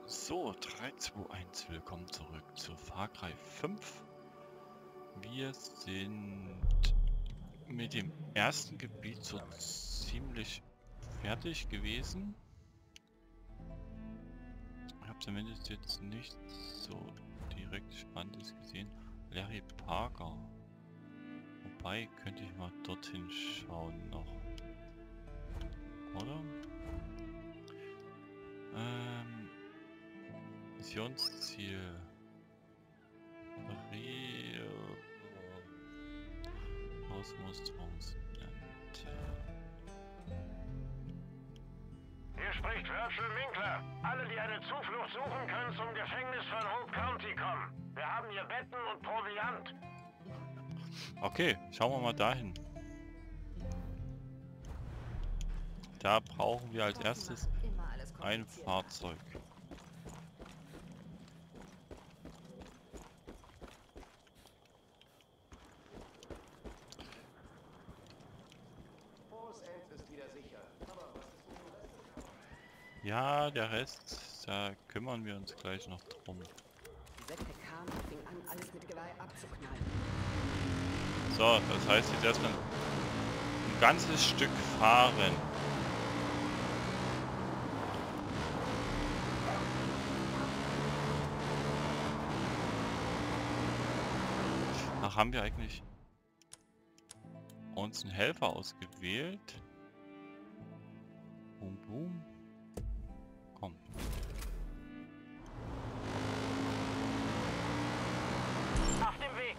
So, 3, 2, 1, willkommen zurück zu Far Cry 5. Wir sind mit dem ersten Gebiet so ziemlich fertig gewesen. Ich habe zumindest jetzt nicht so direkt Spannendes gesehen. Larry Parker. Wobei, könnte ich mal dorthin schauen noch. Oder? Missionsziel. Ausmusterungscenter. Hier spricht Virgil Winkler. Alle, die eine Zuflucht suchen, können zum Gefängnis von Hope County kommen. Wir haben hier Betten und Proviant. Okay, schauen wir mal dahin. Da brauchen wir als erstes ein Fahrzeug. Ja, der Rest, da kümmern wir uns gleich noch drum. Die Sekte kam und fing an, alles mit Geweih abzuknallen. So, das heißt jetzt erstmal ein ganzes Stück fahren. Ach, haben wir eigentlich uns einen Helfer ausgewählt? Boom, boom. Komm. Auf dem Weg.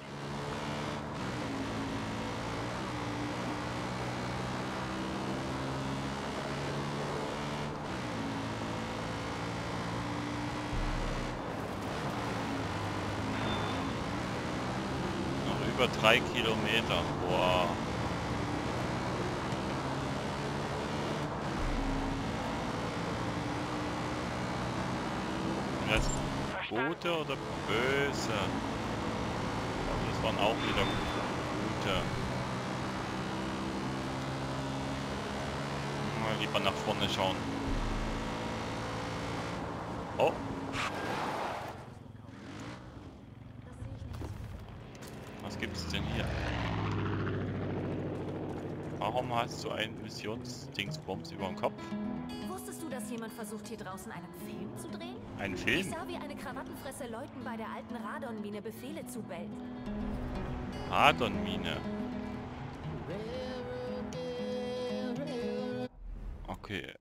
Noch über 3 Kilometer. Boah. Jetzt gute oder böse? Also das waren auch wieder gute. Mal lieber nach vorne schauen. Oh. Was gibt's denn hier? Warum hast du ein Missionsdingsbums über dem Kopf? Wusstest du, dass jemand versucht, hier draußen einen Film zu drehen? Ein Ich Film? sah, wie eine Krawattenfresse Leuten bei der alten Radonmine Befehle zubellt. Radonmine. Okay,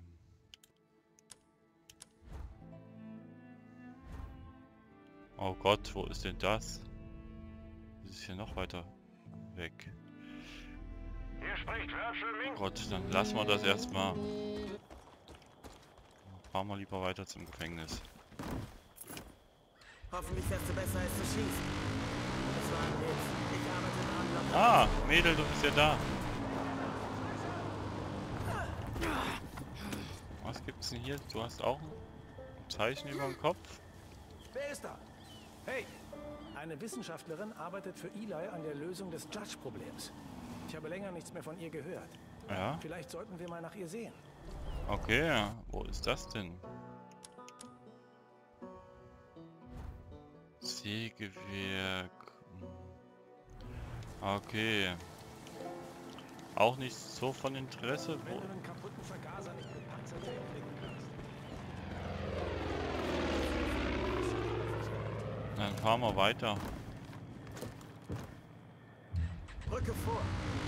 oh Gott, wo ist denn das? Das ist hier noch weiter weg. Hier spricht Virgil Oh Winkler. Gott, dann lassen wir das erstmal. Fahren wir lieber weiter zum Gefängnis. Hoffentlich fährst du besser als du schießt. Das war ein Witz. Ich arbeite dran. Ah, Mädel, du bist ja da. Was gibt's denn hier? Du hast auch ein Zeichen über dem Kopf? Wer ist da? Hey! Eine Wissenschaftlerin arbeitet für Eli an der Lösung des Judge-Problems. Ich habe länger nichts mehr von ihr gehört. Ja. Vielleicht sollten wir mal nach ihr sehen. Okay, wo ist das denn? Sägewerk. Okay. Auch nicht so von Interesse. Wenn du einen kaputten Vergaser nicht mit Panzer kriegen kannst. Dann fahren wir weiter. Brücke vor.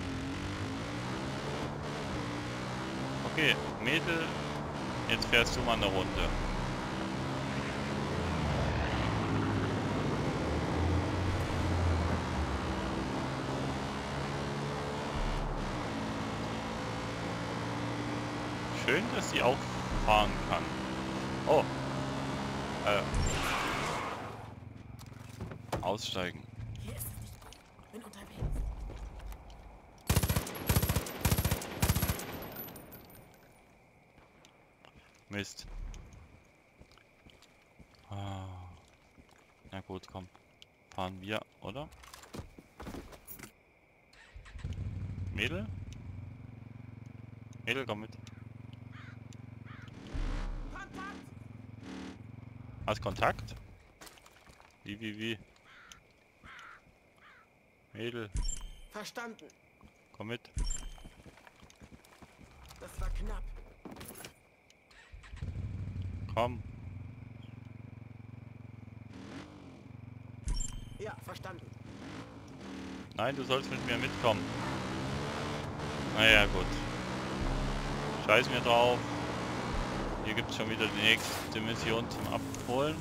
Okay, Mädel, jetzt fährst du mal eine Runde. Schön, dass sie auch fahren kann. Oh. Aussteigen. Hier ist es nicht gut. Bin unterwegs. Mist. Ah. Na gut, komm. Fahren wir, oder? Mädel? Mädel, komm mit. Hast Kontakt? Wie? Mädel, Verstanden. komm mit. Das war knapp. Komm. Ja, verstanden. Nein, du sollst mit mir mitkommen. Naja, gut. Scheiß mir drauf. Hier gibt es schon wieder die nächste Mission zum Abholen.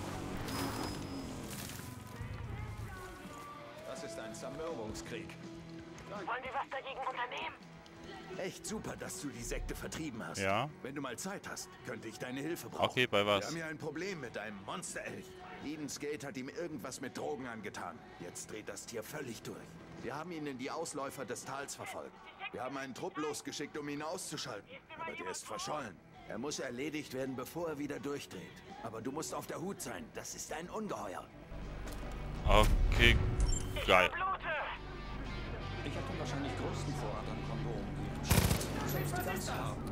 Das ist ein Zermürbungskrieg. Wollen wir was dagegen unternehmen? Echt super, dass du die Sekte vertrieben hast. Ja. Wenn du mal Zeit hast, könnte ich deine Hilfe brauchen. Okay, bei Wir was? haben hier ein Problem mit einem Monsterelch. Eden's Gate hat ihm irgendwas mit Drogen angetan. Jetzt dreht das Tier völlig durch. Wir haben ihn in die Ausläufer des Tals verfolgt. Wir haben einen Trupp losgeschickt, um ihn auszuschalten. Aber der ist verschollen. Er muss erledigt werden, bevor er wieder durchdreht. Aber du musst auf der Hut sein. Das ist ein Ungeheuer. Okay, geil. Ich habe den wahrscheinlich größten Vorrat an Kondomen. Selbst die ganze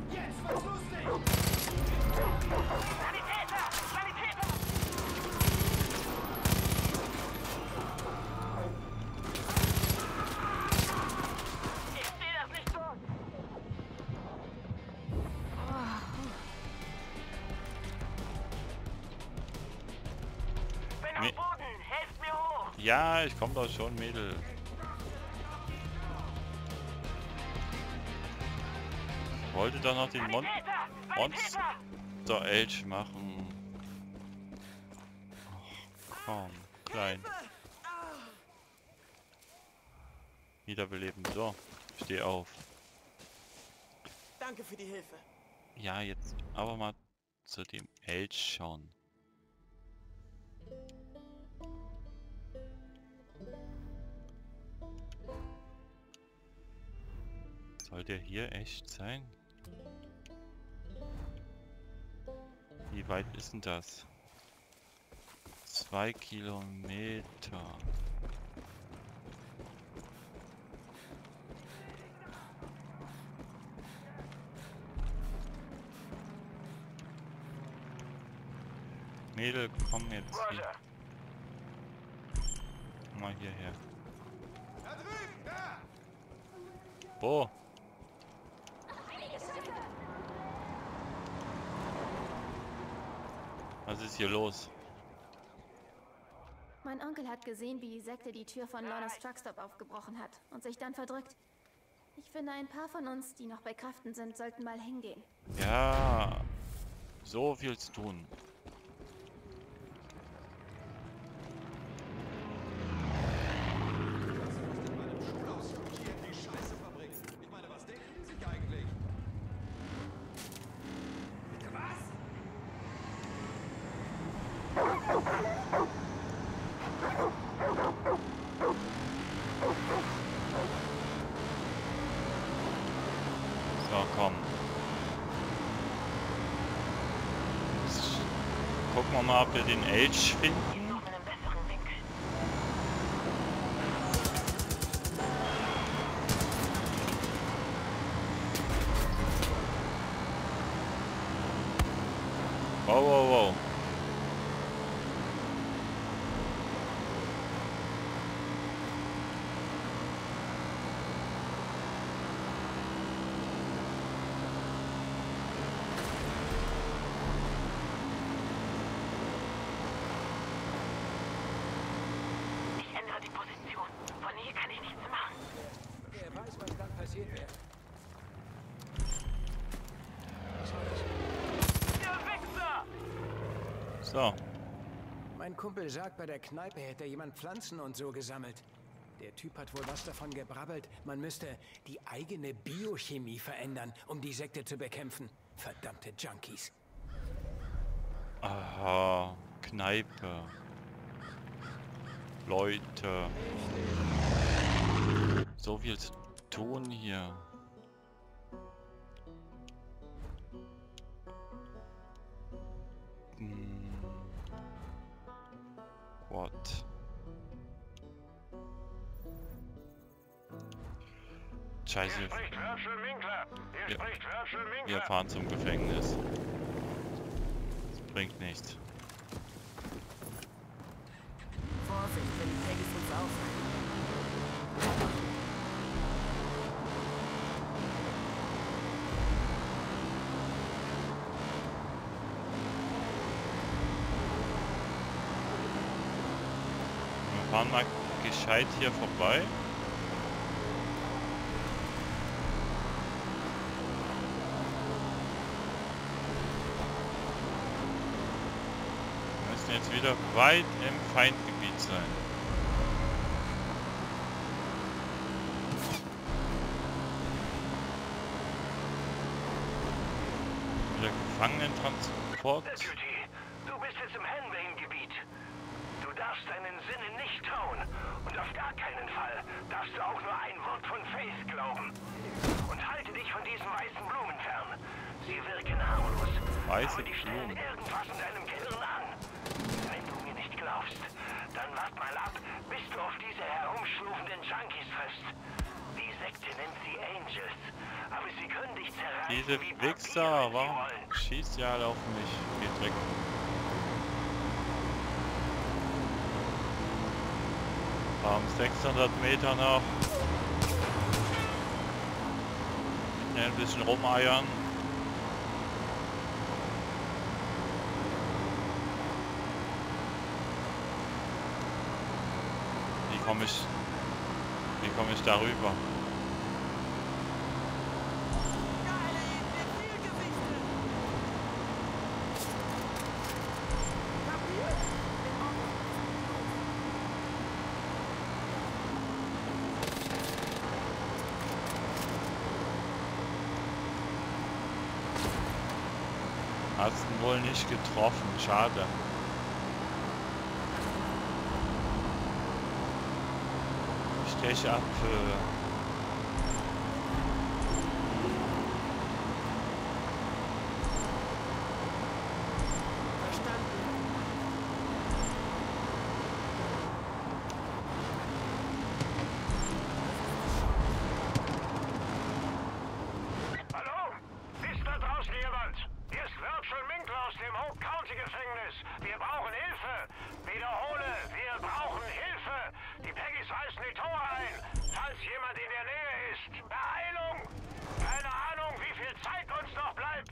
Ich sehe das nicht so. Bin Nee. am Boden. Helft mir hoch. Ja, ich komme doch schon, Mädel. Ich wollte doch noch den Monster-Elch machen. Ach, komm, klein. Wiederbeleben. So, steh auf. Danke für die Hilfe. Ja, jetzt aber mal zu dem Elch schauen. Soll der hier echt sein? Wie weit ist denn das? 2 Kilometer. Mädel, komm jetzt hier. Roger. Mal hierher. Wo? Was ist hier los? Mein Onkel hat gesehen, wie die Sekte die Tür von Lornas Truckstop aufgebrochen hat und sich dann verdrückt. Ich finde, ein paar von uns, die noch bei Kräften sind, sollten mal hingehen. Ja, so viel zu tun. So, komm. Jetzt gucken wir mal, ob wir den Elch finden. Suchen einen besseren Winkel. Wow, wow, wow. Ich ändere die Position. Von hier kann ich nichts machen. Wer weiß, was dann passiert wäre. Ihr Wichser! So, Mein Kumpel sagt, bei der Kneipe hätte jemand Pflanzen und so gesammelt. Der Typ hat wohl was davon gebrabbelt. Man müsste die eigene Biochemie verändern, um die Sekte zu bekämpfen. Verdammte Junkies. aha, Kneipe. Leute. So viel zu tun hier. What? Scheiße, Hier spricht Virgil Winkler. Hier Ja. spricht Virgil wir Winkler. fahren zum Gefängnis. Das bringt nichts. Vorsicht, wenn die Peggy's uns aufhalten. Wir fahren mal gescheit hier vorbei. Wir müssen jetzt wieder weit im Feindgebiet sein. Wieder Gefangenentransport. Deputy, du bist jetzt im Henbane-Gebiet. Du darfst deinen Sinnen nicht trauen. Und auf gar keinen Fall darfst du auch nur ein Wort von Faith glauben. Und halte dich von diesen weißen Blumen fern. Sie wirken harmlos. Weiße aber die stellen Blumen. irgendwas in deinem Gehirn an. Wenn du mir nicht glaubst, dann wart mal ab, bis du auf diese herumschlufenden Junkies triffst. Die Sekte nennt sie Angels. Aber sie können dich zerreißen Diese wie Papier, Wichser, wenn sie warum wollen. schießt ihr alle auf mich? Geht weg. Wir haben 600 Meter noch. Ein bisschen rumeiern. Wie komme ich darüber? Hast ihn wohl nicht getroffen, schade. Ich ab. Hallo? Ist da draußen jemand? Hier ist Virgil Minkler aus dem Hope County Gefängnis. Wir brauchen Hilfe. Wiederhole, wir brauchen Hilfe. Die Peggy's reißen die Tore ein. Falls jemand in der Nähe ist. Beeilung! Keine Ahnung, wie viel Zeit uns noch bleibt.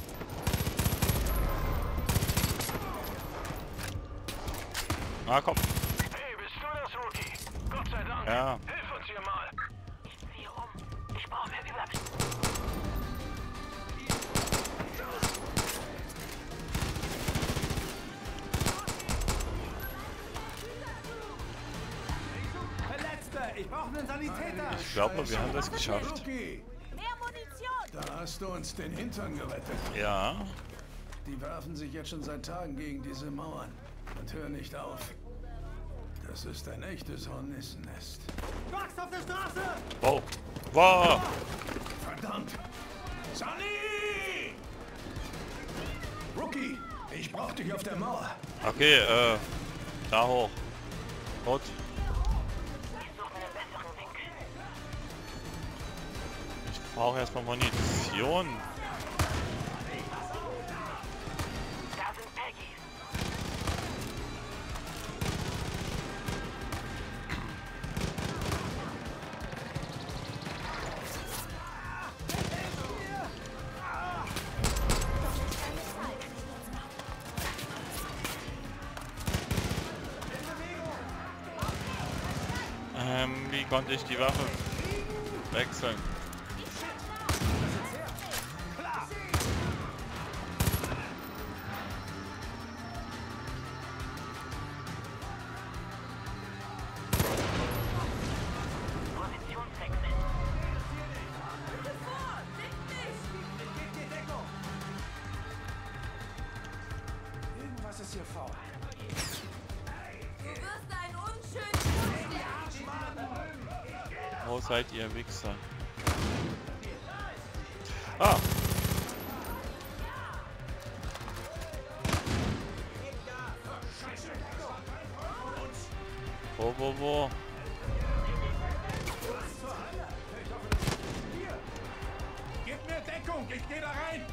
Na komm. Hey, bist du das, Rookie? Gott sei Dank. Ja. Hilf uns hier mal. Ich ziehe um. Ich brauche Überblick. Ich brauche einen Sanitäter. Ich glaube, wir haben das geschafft. Rookie, Mehr Munition! da hast du uns den Hintern gerettet. Ja. Die werfen sich jetzt schon seit Tagen gegen diese Mauern und hören nicht auf. Das ist ein echtes Hornissennest. Wachs auf der Straße! Wow. Wow. Verdammt! Sunny! Rookie, ich brauch dich auf der Mauer. Okay, da hoch. Gut. Ich brauche erstmal Munition. Da sind Peggy. Wie konnte ich die Waffe wechseln? Irgendwas ist hier faul. Du wirst einen unschönen Wo seid ihr Wichser? Ah! Wo? Gib mir Deckung, ich gehe da rein.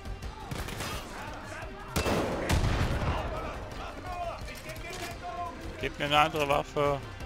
Ich geb dir Deckung. Gib mir eine andere Waffe.